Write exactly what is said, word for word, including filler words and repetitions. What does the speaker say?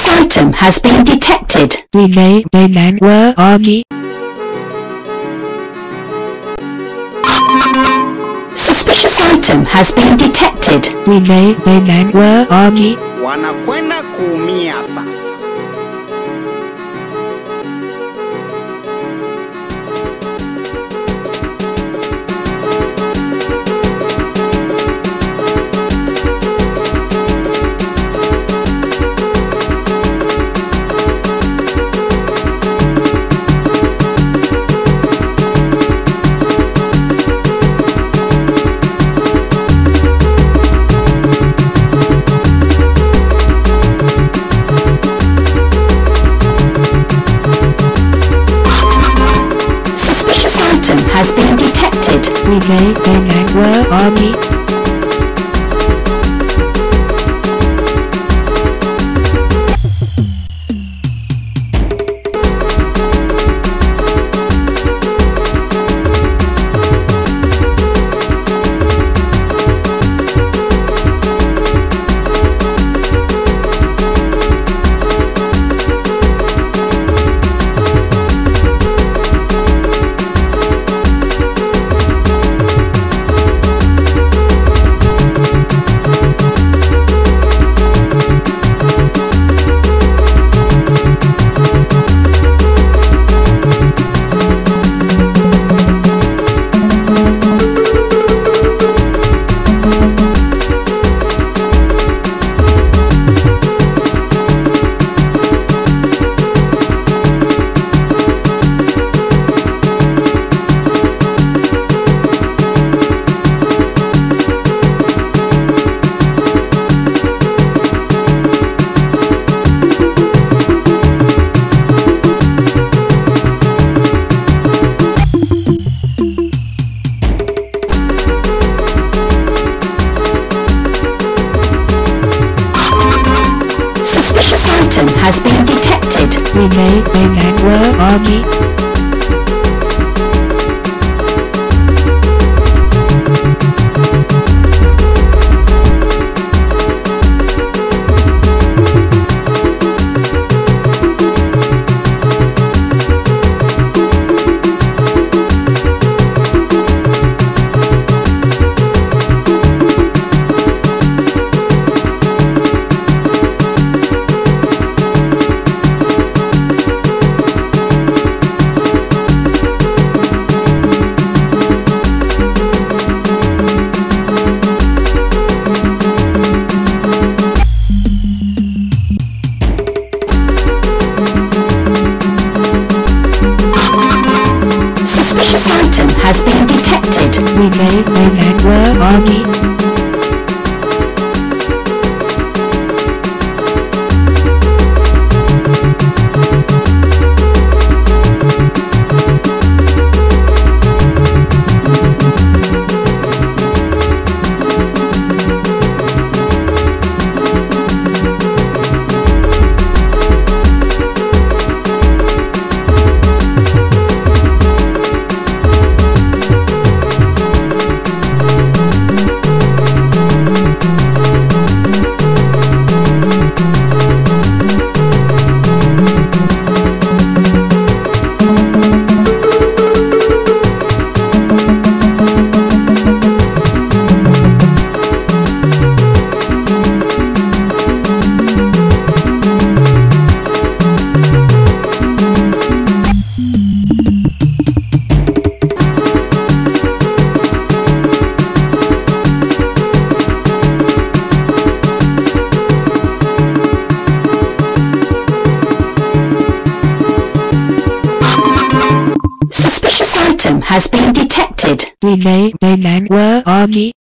Suspicious item has been detected. Relay mainland War Army. Suspicious item has been detected. Relay mainland War Army. Wanakwenda kuumia sasa. Has been detected. Relay mainland War Army. Has been detected. Relay mainland War Army. Suspicious item has been detected. Relay mainland War Army. Suspicious item has been detected. Relay mainland War Army.